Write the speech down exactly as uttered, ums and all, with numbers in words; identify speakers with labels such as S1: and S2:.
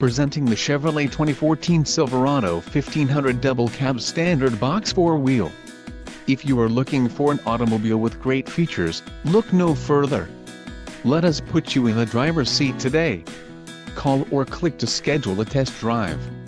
S1: Presenting the Chevrolet twenty fourteen Silverado fifteen hundred Double Cab Standard Box four wheel. If you are looking for an automobile with great features, look no further. Let us put you in the driver's seat today. Call or click to schedule a test drive.